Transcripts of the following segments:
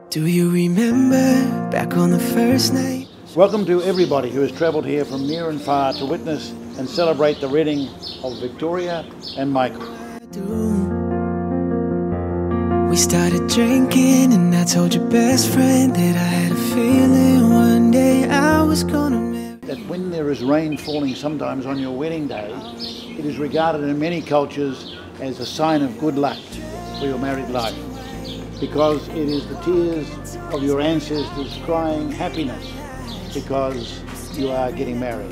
Do you remember back on the first night? Welcome to everybody who has travelled here from near and far to witness and celebrate the wedding of Victoria and Michael. We started drinking and I told your best friend that I had a feeling one day I was gonna marry. That when there is rain falling sometimes on your wedding day, it is regarded in many cultures as a sign of good luck for your married life, because it is the tears of your ancestors crying happiness because you are getting married.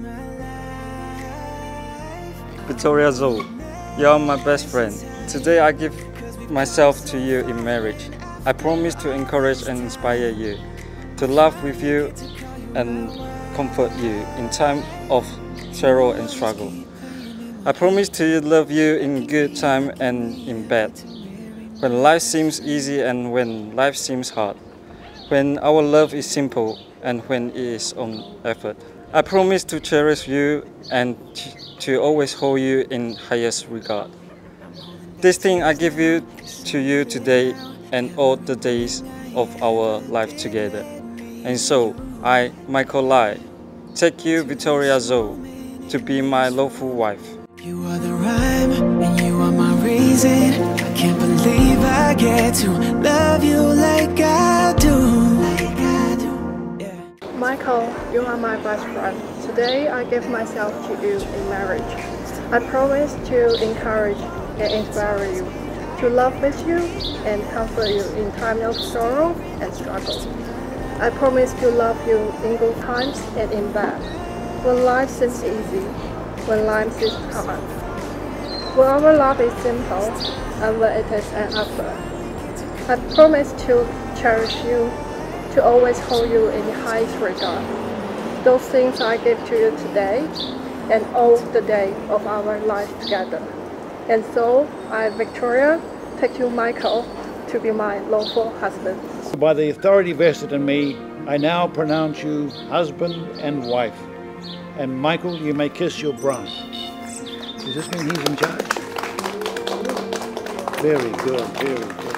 Victoria Zhou, you are my best friend. Today I give myself to you in marriage. I promise to encourage and inspire you, to laugh with you and comfort you in time of sorrow and struggle. I promise to love you in good time and in bad, when life seems easy and when life seems hard, when our love is simple and when it is on effort. I promise to cherish you and to always hold you in highest regard. This thing I give you to you today and all the days of our life together. And so, I, Michael Lai, take you, Victoria Zhou, to be my lawful wife. You are the rhyme and you are my reason. I can't believe I get to love you like I do. Michael, you are my best friend. Today I give myself to you in marriage. I promise to encourage and inspire you, to love with you and comfort you in times of sorrow and struggle. I promise to love you in good times and in bad, when life seems easy, when life seems hard, when our love is simple and when it is an effort. I promise to cherish you, to always hold you in the highest regard. Those things I give to you today and all the day of our life together. And so, I, Victoria, take you, Michael, to be my lawful husband. By the authority vested in me, I now pronounce you husband and wife. And Michael, you may kiss your bride. Does this mean he's in charge? Very good, very good.